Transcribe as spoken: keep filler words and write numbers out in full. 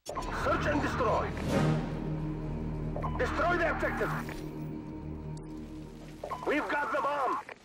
Search and destroy. Destroy the objective. We've got the bomb.